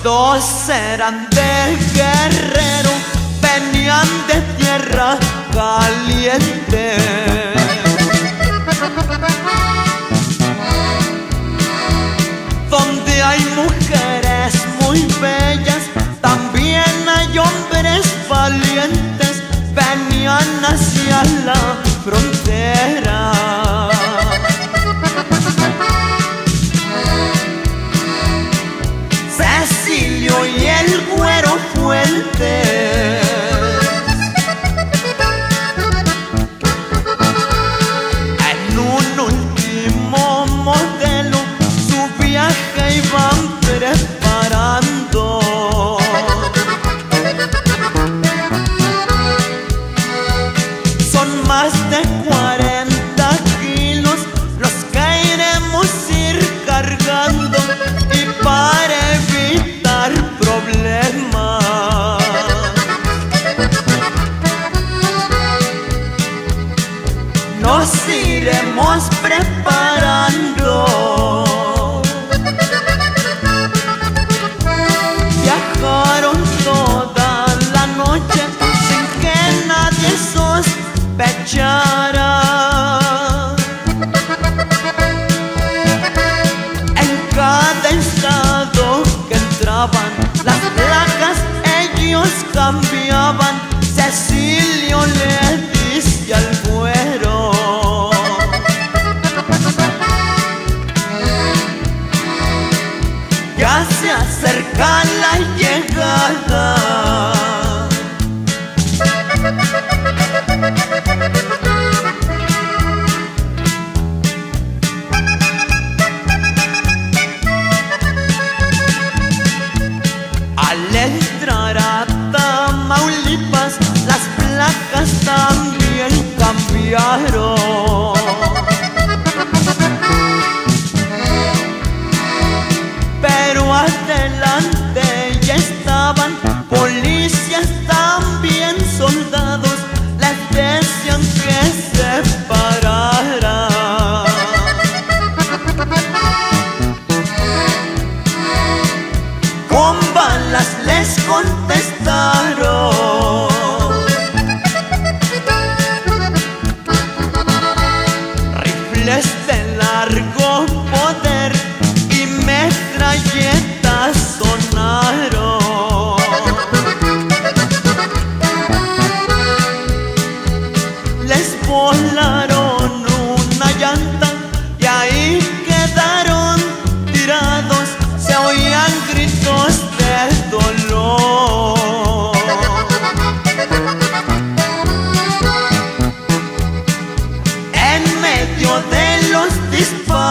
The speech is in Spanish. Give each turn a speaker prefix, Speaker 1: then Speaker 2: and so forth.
Speaker 1: Dos eran de Guerrero, venían de tierra caliente. Donde hay mujeres muy bellas, también hay hombres valientes. Venían hacia la frontera. Cecilio y el Güero Fuerte. En un último modelo su viaje iban preparando. Son más de 40 kilos los que iremos ir cargando, y para evitar problemas nos iremos preparando. Viajaron toda la noche sin que nadie sospechara. En cada estado que entraban, las placas ellos cambiaban. Cecilio le dice al Güero: ya se acerca la llegada. Al entrar a Tamaulipas, las placas también cambiaron. Pero adelante ya estaban policías, también soldados. Les decían que se parara. Con balas les contestaron. Rifles de largo poder y metralletas sonaron. Les volaron una llanta y ahí quedaron tirados. Se oían gritos de dolor. En medio de los disparos,